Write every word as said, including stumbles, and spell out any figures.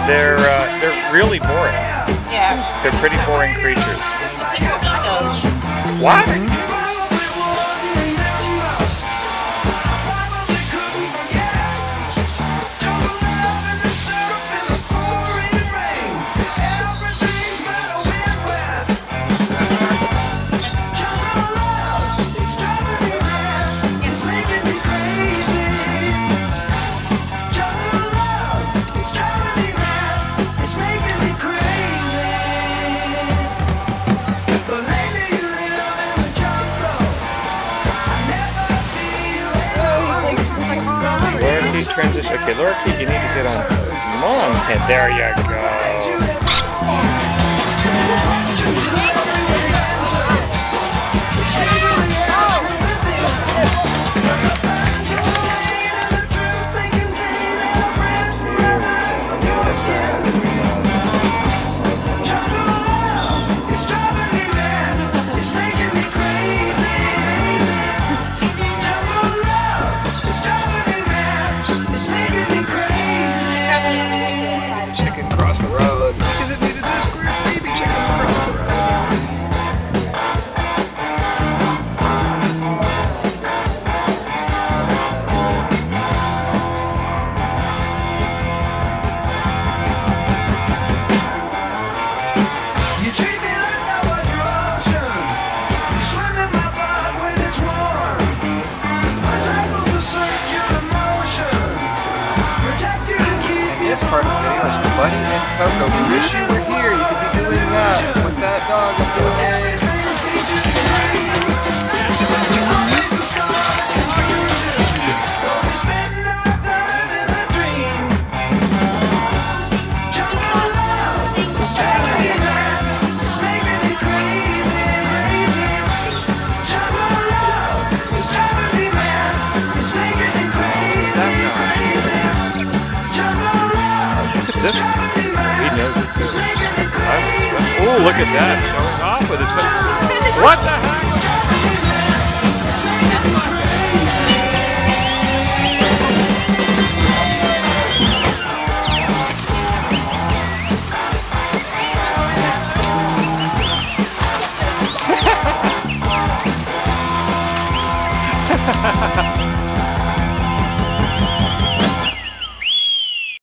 They're uh, they're really boring. Yeah. They're pretty boring creatures. People eat those. What? Transition. Okay, Laura Kate, you need to get on Mom's head. There you go. This part of the video is for Buddy and Coco. We wish you were here. You could be doing that. What that dog is doing. He knows it too. Oh, look at that, showing off with his face. What the heck?